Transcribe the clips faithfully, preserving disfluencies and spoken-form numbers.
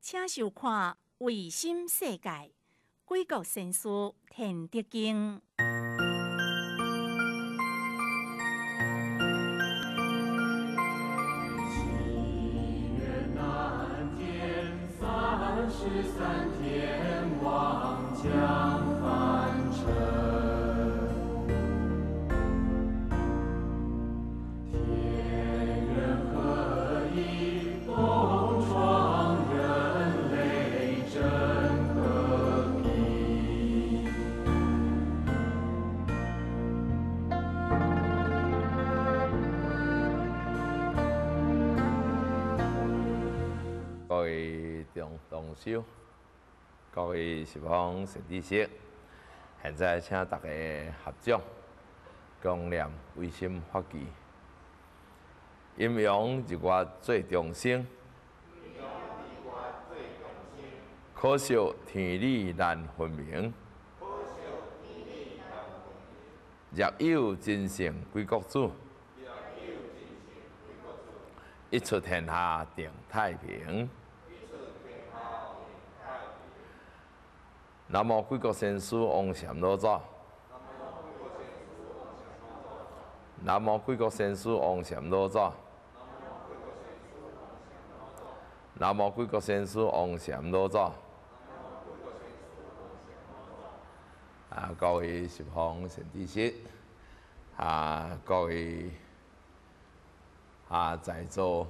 请收看《卫星世界》，贵国sen书田德经。 七月南天，三十三天王将返程。天人合一，共创人类真和平。 各位同同修，各位师方善知识，现在请大家合掌，共念唯心法纪，阴阳日月最众生，可惜天理难分明。若有真圣归国主，一出天下定太平。南无贵国先师王禅老祖。南无贵国先师王禅老祖。南无贵国先师王禅老祖。啊，各位十方善知识，啊，各位啊，在座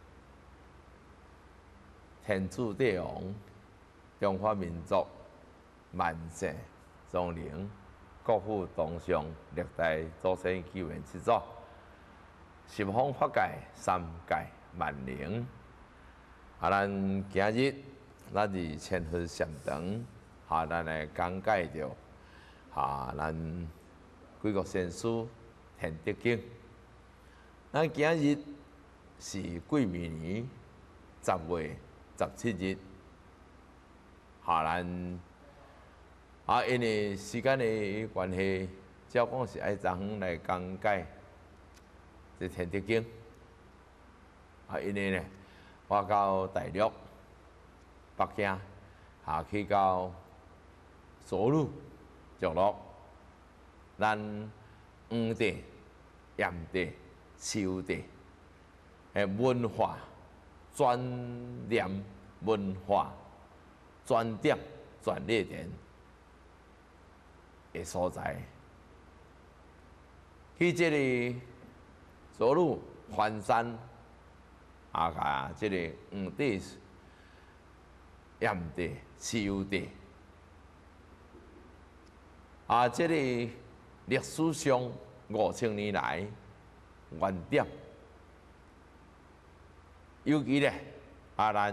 天子帝王，中华民族万世宗灵，国父东上，历代祖先救援之祖，十方法界三界万灵。啊，咱今日咱伫千佛禅堂，哈，咱来讲解着，哈，咱贵国先师田德经。咱今日是癸未年十月十七日，哈，咱啊，因为时间的关系，照讲是爱昨昏来讲解这田德经。啊，因为呢，我到大陆、北京，下去到左路、石路，咱黄地、炎地、秋地，诶，文化专念文化专点专列点的所在。去这里左路环山，啊甲这个黄地、炎地、秋地，啊，这里历史上五千年来原点，尤其咧，啊，咱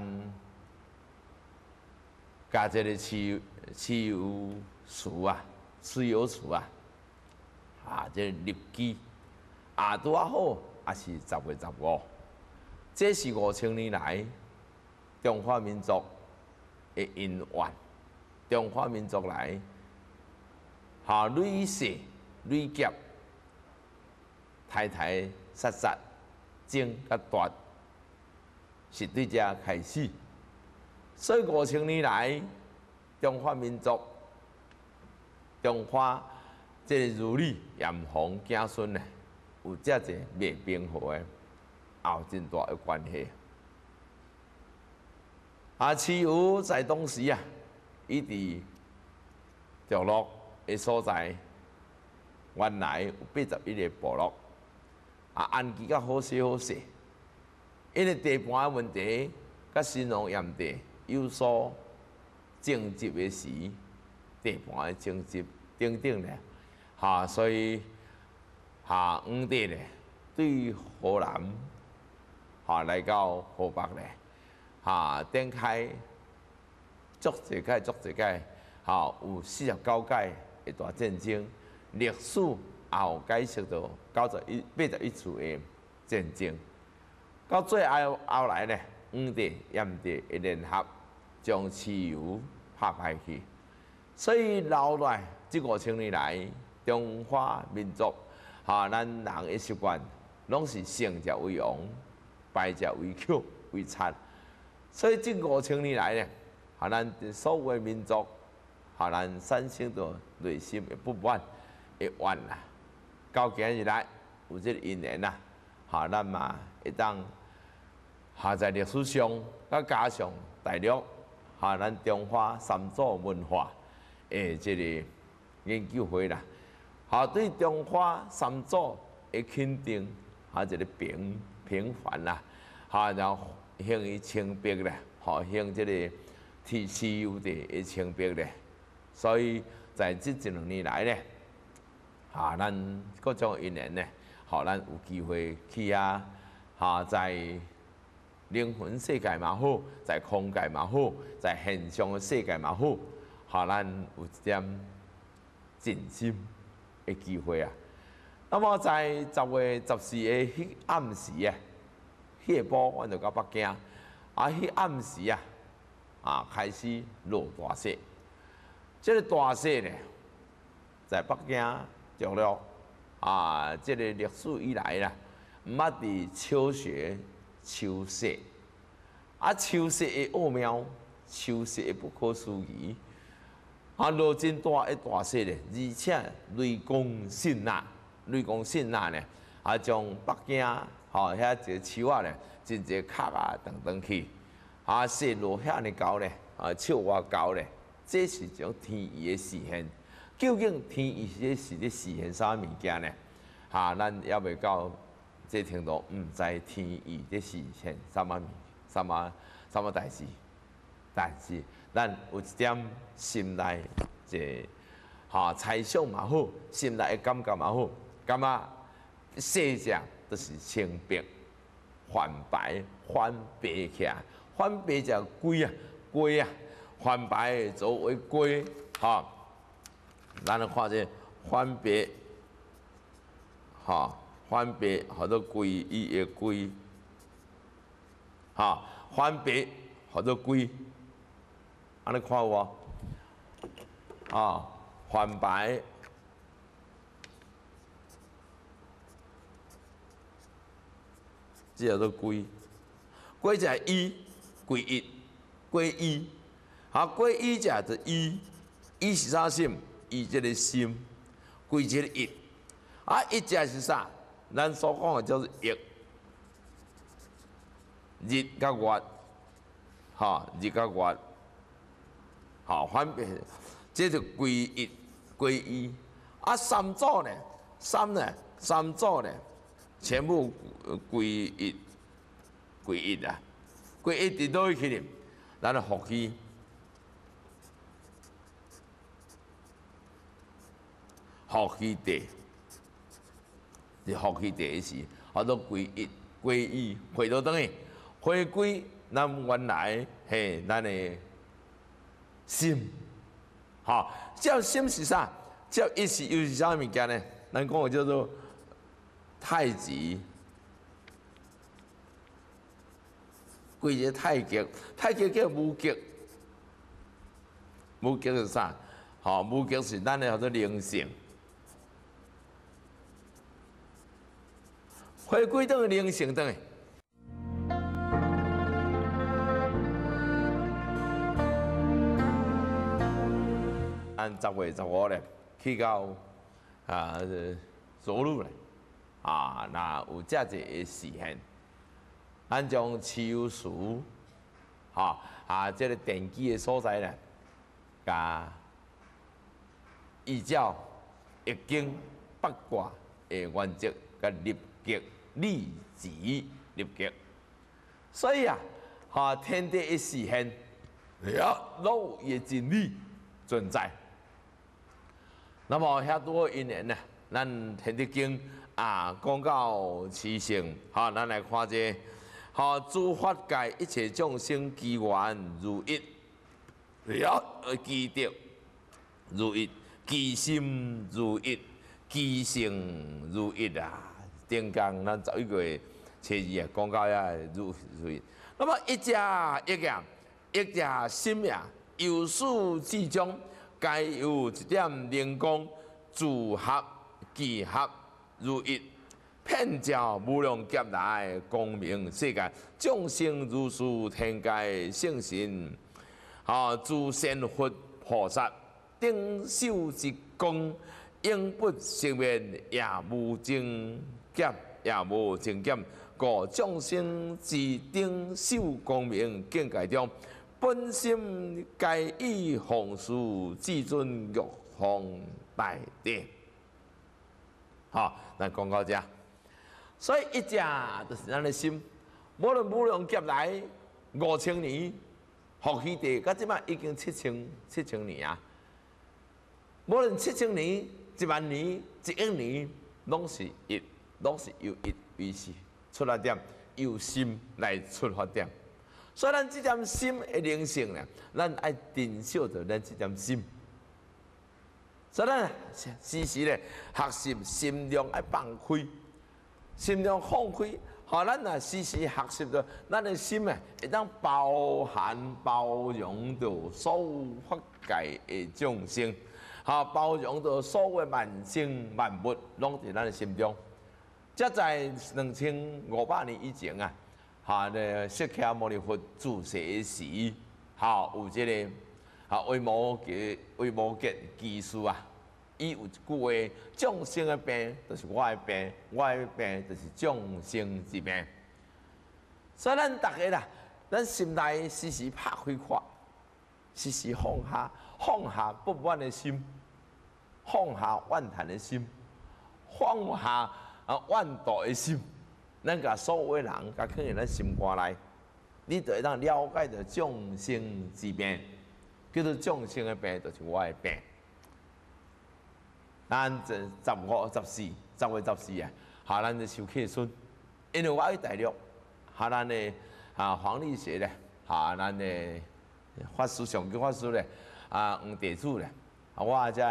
甲这个持持有树啊，持有树啊，啊，这个立基啊，拄啊好，也是十月十五，这是五千年来中华民族的因缘，中华民族来下累世累劫，台台杀杀，争甲夺，是对遮开始。所以五千年来，中华民族、中华这个儒理炎黄子孙呢，有遮侪未平和的，有真大的关系。啊，蚩尤在当时啊，伊伫石落的所在，原来有八十一个部落，啊，安居较好势好势，因为地盘的问题，甲新农炎地有所争执的时，地盘的争执等等咧，哈，所以哈黄地咧对河南，哈来到河北咧，哈展开足一届足一届，哈有四十九届的大战争，历史也有解释到九十一八十一次的战争，到最后后来咧，黄地、炎地的联合。将蚩尤拍歹去，所以留来这五千年来，中华民族哈，咱人的习惯，拢是胜者为王，败者为寇为贼。 所以这五千年来呢，哈咱所有的民族，哈咱产生着内心的不满、的怨啦。到今日来有这个因缘啦，哈咱嘛会当哈在历史上，再加上大陆，哈咱中华三组文化的这个研究会啦，哈对中华三组的肯定，哈一个平平凡啦，哈然后向伊清白咧，哈向这个自自由地的清白咧，所以在这一两年来咧，哈咱各种因缘咧，哈咱有机会去啊，哈在灵魂世界嘛好，在空界嘛好，在现象的世界嘛好，哈咱有一点静心的机会啊。那么在十月十四的迄暗时啊，迄下晡阮就到北京，啊，迄暗时啊，啊开始落大雪。这个大雪呢，在北京着了啊，这个历史以来啦，毋捌伫秋雪秋雪，啊秋雪的奥妙，秋雪的不可思议，啊落真大的大雪咧，而且雷公震呐。雷公震呐呢，啊，将北京吼遐一个树仔咧，真侪壳啊断断去，啊，雪落遐尼高咧，啊，树偌高咧，这是一种天意的实现。究竟天意这是咧实现啥物件呢？哈、啊，咱还未到这程度，毋知天意咧实现啥物物啥物啥物代志，但是咱有一点心内这哈猜想嘛好，心内的感觉嘛好。感觉世界都是清白、泛白、泛白起来，泛白就龟啊，龟啊，泛白作为龟，哈，咱来看这泛白，哈，泛白好多龟，伊的龟，哈，泛白好多龟，安尼看有无？啊，泛白。这叫做归，归就系一，归一，归一，啊，归一者就一，一是啥心？一即个心，归即个一，啊，一者是啥？咱所讲的叫做月，日甲月，哈，日甲月，好，分别，这就归一，归一，啊，三组呢？三呢？三组呢？全部归一，归一啊，归一伫倒去哩，咱就福气，福气地，是福气地时，好多归一，归一回到等于回归咱原来嘿咱的心，好，这心是啥？这一是又是啥物件呢？咱讲的叫做。太极，规个太极，太极叫无极，无极是啥？吼、哦，无极是咱的叫做灵性，回归到灵性等于。按十月十五咧，去到啊左路咧。啊，那有这一个实现，咱将秋树，哈啊，这个电机的所在咧，甲依照易经八卦的原则，甲立极立时立极，所以啊，哈天地的实现，了老的真理存在。那么遐多因缘呢，咱天地经。啊，讲到慈性，哈，咱来看这，哈，诸法界一切众生机缘如一，了机德如一，机心如一，机性如一啊！顶讲咱十一月初二啊，讲到遐如如一。那么一者一样，一者心呀，有始至终，该有一点灵光，自合聚合。如一， 遍照无量劫来光明世界，众生如是天界圣神，啊，诸仙佛菩萨顶首之功，永不熄灭，也无增减，也无增减。故众生之顶首光明境界中，本心皆以弘誓至尊玉皇大帝。好，咱讲到这。所以一只就是咱的心，无论无量劫来五千年，伏羲帝到即摆已经七千七千年啊。无论七千年、一万年、一亿年，拢是一，拢是由一为始出发点，由心来出发点。所以咱这点心的灵性咧，咱爱珍惜着咱这点心。所以咱时时咧学习心量爱放开。心量放开，互咱啊时时学习着，咱的心啊会当包含包容着所有法界的众生，哈包容着所有万生万物，拢伫咱的心中。则在两千五百年以前啊，哈咧释迦牟尼佛住世时，哈有即、這個哈维摩诘维摩诘技术啊。伊有一句话：众生的病，就是我的病；我的病，就是众生之病。所以咱大家啦，咱心内时时拍开看，时时放下，放下不满的心，放下怨叹的心，放下啊怨妒的心。咱甲所有的人，甲放入咱心肝内，你就会当了解到众生之病，叫做众生的病，就是我的病。咱这十五、十四、十月十四啊，哈，咱就受客孙，因为我喺大陆，哈，咱的啊黄历学咧，哈，咱的法师上级法师咧，啊黄地主咧，啊我遮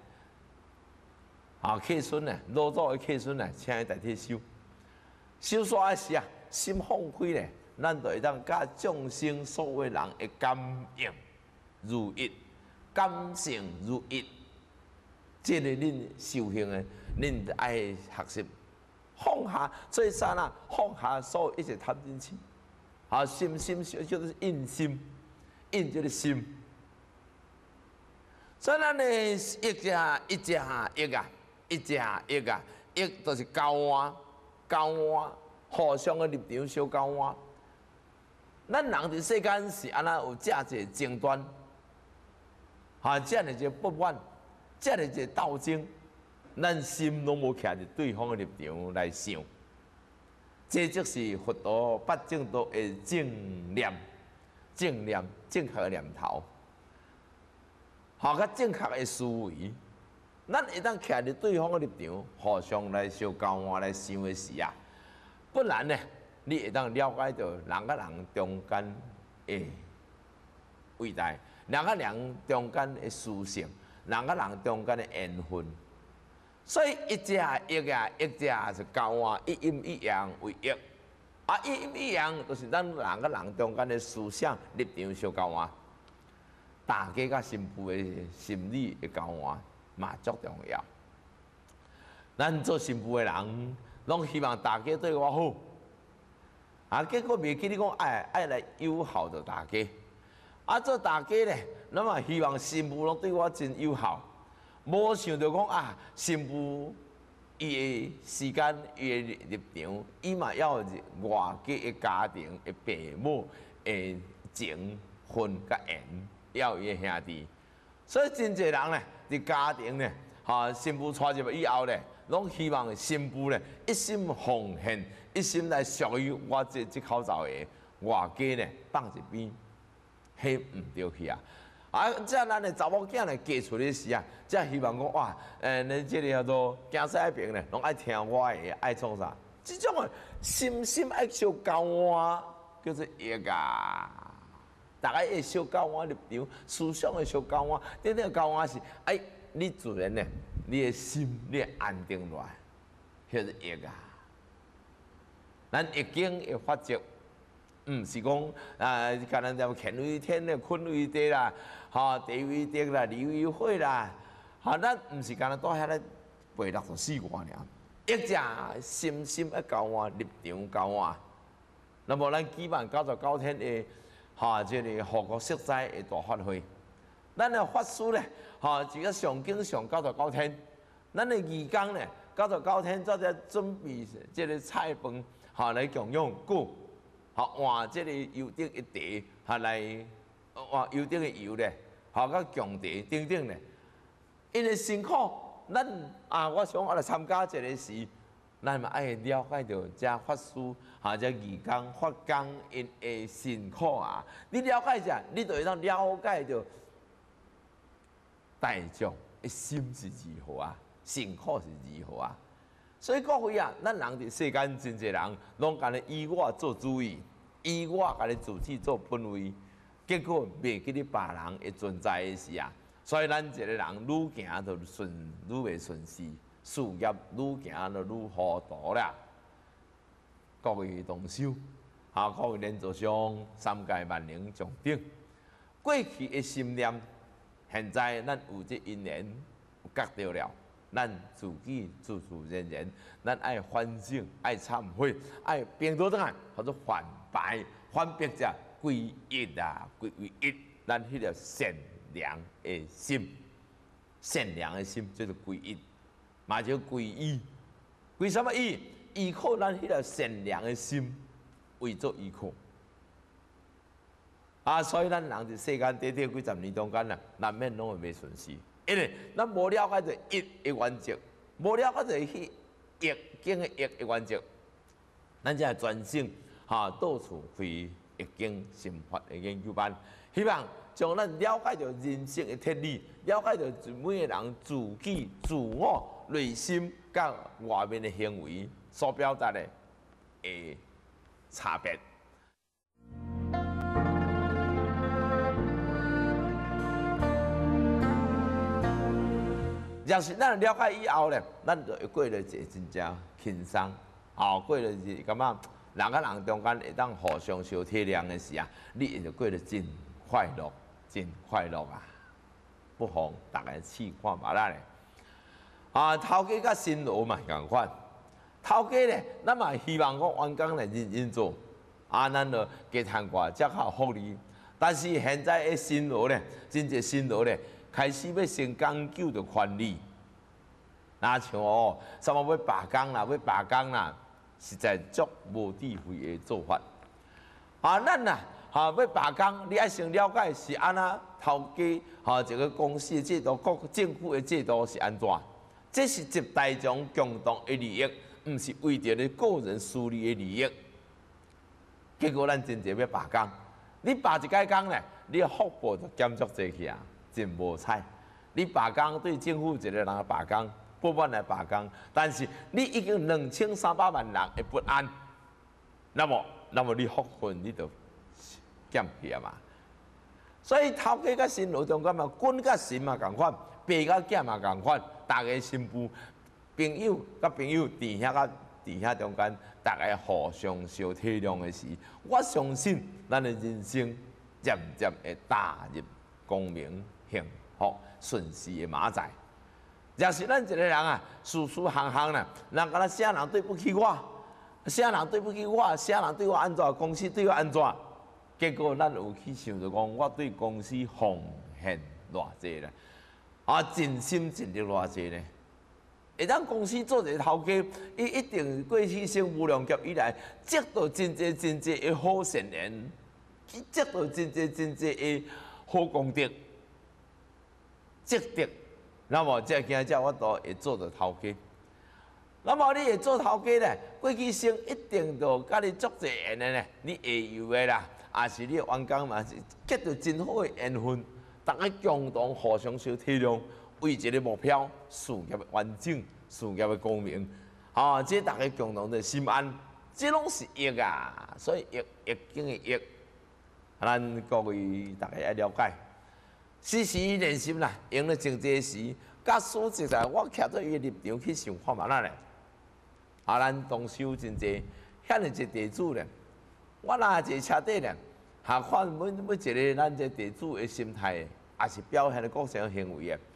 啊客孙咧，老早的客孙咧，请伊代替收，收煞时啊，心放开咧，咱就会当甲众生所有人的感应如一，感性如一。这个恁修行的，恁爱学习放下最善啊，放下所有一切贪嗔痴，啊，心心叫做印心，印就是心。所以咱的一只一只一啊，一只一啊，一就是交换，交换，互相的立场相交换。咱人伫世间是安那有这个争端，啊，这样一个不满。这个一个斗争，咱心拢无徛伫对方的立场来想，这就是佛陀八正道的正念、正念、正确的念头，好较正确的思维。咱会当徛伫对方的立场，互相来相交换来想的时啊，不然呢，你会当了解到人甲人中间的伟大，人甲人中间的殊胜。人甲人中间的缘分，所以一只一啊，一只是交换，一阴一阳为一，啊一阴一阳就是咱人甲人中间的思想立场相交换，大家甲心腹的心理的交换嘛足重要。咱做心腹的人，拢希望大家对我好，啊结果袂记你讲爱爱来友好着大家。啊，做大家咧，咱嘛希望新妇拢对我真友好，无想到讲啊，新妇伊的时间、伊的立场，伊嘛要有外界的家庭的父母的情分甲缘，要有伊的兄弟。所以真侪人咧，伫家庭咧，哈，新妇娶入以后咧，拢希望新妇咧一心奉献，一心来属于我这这口罩的外界咧放一边。迄毋对去啊！啊，即咱的查某囝咧嫁出去时啊，即希望讲哇，诶，你即个叫做行西边咧，拢爱听我的，爱创啥？即种诶心心爱小交换，叫做业啊！大家会小交换立场，思想的小交换，顶顶交换是哎，你自然咧，你的心你安定落来，叫做业啊！咱易经的法则。毋是讲啊，干咱就乾为天咧，坤为地啦，吼地为地啦，离为火啦，吼咱毋是干咱倒遐咧背六十四卦尔。 一者心心要交换，立场交换。那么咱举办九十九天的哈，即个护国息灾的大法会，咱的法师咧，哈，一个上经上九十九天，咱的义工咧，九十九天则在准备即个菜饭，哈来供养故，哈换即个油灯一碟，哈来换油灯的油咧，哈甲供茶等等咧，因为辛苦，咱啊，我想我来参加这个事。咱嘛爱了解到这法师，哈，这义工、法工因的辛苦啊！你了解者，你就会当了解到大众的心是如何啊，辛苦是如何啊。所以各位啊，咱人伫世间真侪人，拢干咧以我做主意，以我家己自己做本位，结果袂记咧别人的存在的时啊。所以咱一个人愈行就顺，愈袂顺势。事业愈行就愈糊涂啦，各位同修，啊，各位连座上三界万灵上顶，过去的心念，现在咱有这因缘觉到了，咱自己自自然然，咱爱反省，爱忏悔，爱平倒转来，或者反败，反别者归一啊，归为一，咱迄个善良的心，善良的心就是归一。嘛就归依，为什么依？依靠咱迄个善良的心为做依靠。啊，所以咱人伫世间短短几十年中间啊，难免拢会袂顺势，因为咱无了解着一的原则，无了解着迄易经的易的原则，咱才会专心哈到处开易经心法的研究班，希望将咱了解着人生的铁理，了解着每个人自己自我。内心甲外面的行为所表达的诶差别。若是咱了解以后咧，咱就会过日子真正轻松，哦，过日子感觉人甲人中间会当互相相体谅的时啊，你就过得真快乐，真快乐啊！不妨大家试看觅啦咧。啊，头家甲新郎嘛共款，头家咧，咱嘛希望讲员工来认真做，啊，咱就加谈寡才较福利。但是现在的新郎咧，真侪新郎咧，开始要先讲究着权利，哪像哦，什么要罢工啦，要罢工啦，实在足无智慧的做法。啊，咱呐，哈要罢工，你爱先了解是安那头家哈一个公司的制度，国政府的制度是安怎？这是集大众共同的利益，毋是为着你个人私利的利益。结果咱真侪要罢工，你罢一解工咧，你的福报就减足济去啊，真无彩。你罢工对政府一个人罢工，不满来罢工，但是你已经两千三百万人的不安，那么那么你福分你就减去啊嘛。所以头家甲新郎中间嘛，君甲神嘛共款，爸甲囝嘛共款。大家新妇、朋友甲朋友，伫遐甲伫遐中间，大家互相相体谅的时，我相信咱的人生渐渐会踏入光明、幸福、顺遂的马仔。若是咱一个人啊，事事行行啦，人敢若啥人对不起我，啥人对不起我，啥人对我安怎，公司对我安怎，结果咱有去想着讲，我对公司奉献偌济咧。啊，尽心尽力偌济呢？会当公司做一个头家，伊一定过去生无量劫以来，积到真济真济的好善缘，积到真济真济的好功德、积德。那么这今朝我都会做着头家。那么你会做头家咧，过去生一定就甲你足济缘的咧，你会有的啦，也是你的员工嘛，是结到真好的缘分。大家共同互相相体谅，为一个目标，事业的完整，事业的光明，啊，这大家共同的心安，这拢是益啊。所以益益经的益，咱各位大家要了解，时时练习啦，用了正济时，甲所实在我徛做伊的立场去想看嘛啦咧。啊，咱同修真济，遐尼一地主咧，我若一车底咧。下看每每一个咱这地主的心态，也是表现的各种行为的。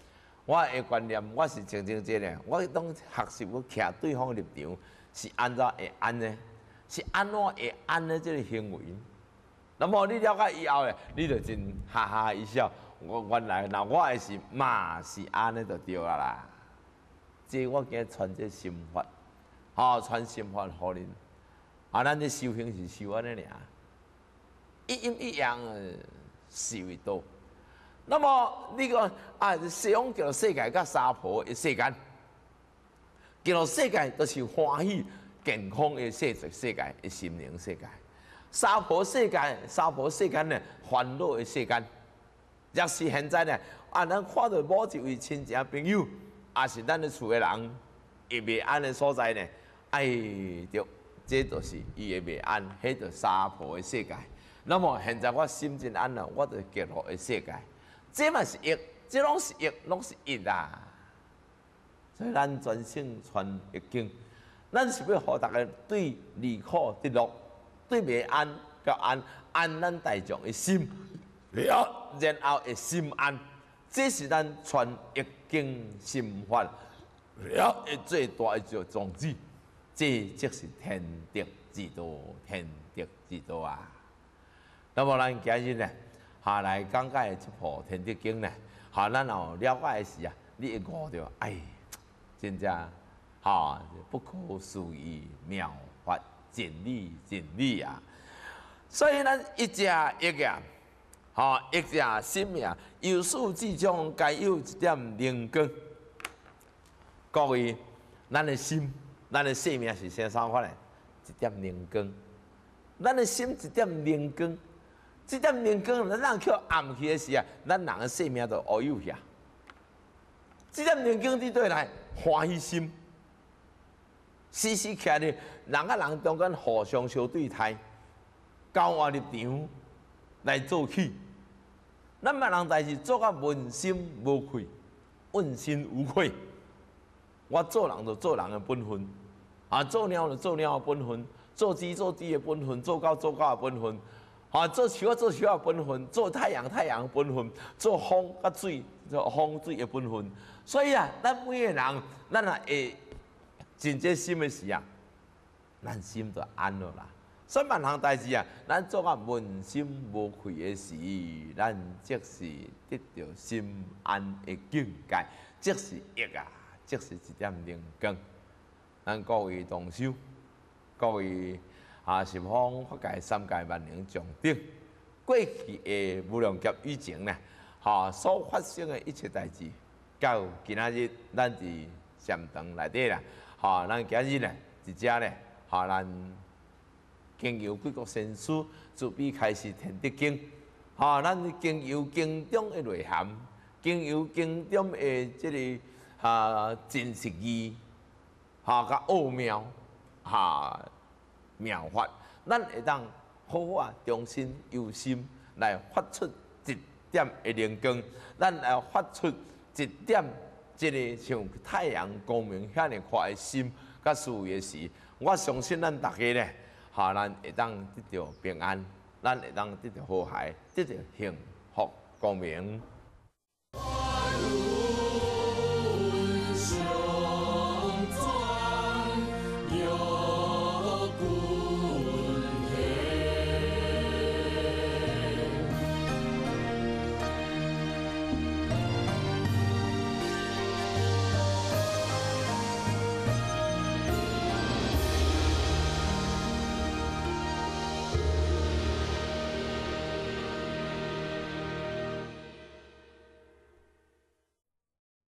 我的观念，我是真正真的，我当学习我徛对方立场，是安怎会安呢？是安怎会安呢？这个行为，那么你了解以后咧，你就真哈哈一笑。我原来那我的是嘛是安尼就对啊啦。这我今日传这心法，吼、哦、传心法互恁。啊，咱这修行是修安尼尔，一阴一阳是为道。那么你讲啊，西方叫做世界甲娑婆的世间，叫做世界就是欢喜健康的世俗世界的心灵世界。娑婆世界，娑婆世间呢烦恼的世间。若是现在呢，啊，咱看到某一位亲戚朋友，也是咱的厝的人，会袂安的所在呢，哎，对，这就是伊会袂安，迄就娑婆的世界。那么现在我心真安了，我就极乐的世界。这嘛是业，这拢是业，拢是业啦。所以咱专心传易经，咱是要互大家对离苦得乐，对袂安甲安，安咱大众的心了，然后会心安。这是咱传易经心法了的最大的一个宗旨。这即是天德之道，天德之道啊！那么咱今日呢？下来讲解这部《天德经》呢，哈，咱哦了解的是啊，你会悟到，哎，真正哈不可思议妙法真理真理啊！所以咱一只一啊，哈一只心命，有始至终该有一点灵光。各位，咱的心，咱的生命是啥啥法呢？一点灵光，咱的心一点灵光。这点灵光，咱人叫暗去的时啊，咱人的生命就乌有去啊。这点灵光伫对来欢喜心，时时徛咧人甲人中间互相相对待，交换立场来做起。咱别人代志做甲问心无愧，问心无愧。我做人就做人的本分，啊，做鸟就做鸟的本分，做鸡做鸡的本分，做狗做狗的本分。啊，做树啊做树啊本分，做太阳太阳本分，做风甲水做风水的本分。所以啊，咱每个人，咱啊会真这心的时啊，咱心就安了啦。所以万项代志啊，咱做啊问心无愧的时，咱即是得到心安的境界，即是业啊，即是一点灵光。咱各位同修，各位。啊，十方法界三界万灵众顶，过去的无量劫以前呢，哈所发生的一切代志，到今仔日咱伫禅堂内底啦，哈，咱今日呢，一只呢，哈，咱经由几个先师自比开始天德经，哈，咱经由经中的内涵，经由经中的这个啊真实义，哈，甲奥妙，哈。妙法，咱会当好好啊，忠心有心来发出一点的灵光，咱来发出一点即个像太阳光明遐尼快的心，甲事业时，我相信咱大家咧，哈，咱会当得到平安，咱会当得到和谐，得到幸福光明。